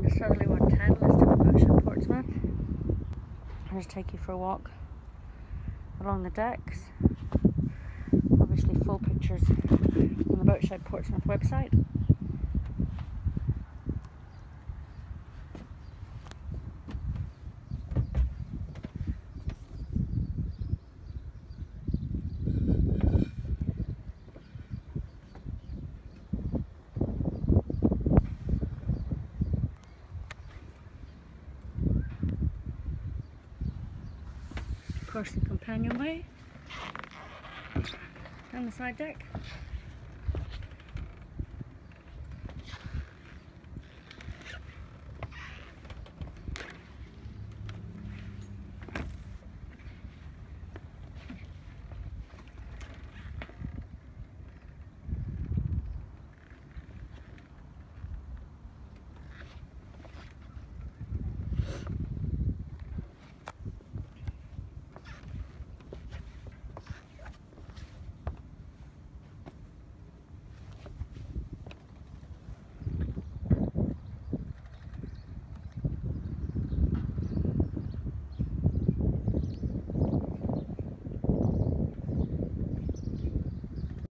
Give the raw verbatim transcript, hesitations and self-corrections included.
the Southerly one ten listed at Boatshed, Portsmouth. I'll just take you for a walk along the decks. Obviously full pictures on the Boatshed Portsmouth website. Of course, the companionway down the side deck.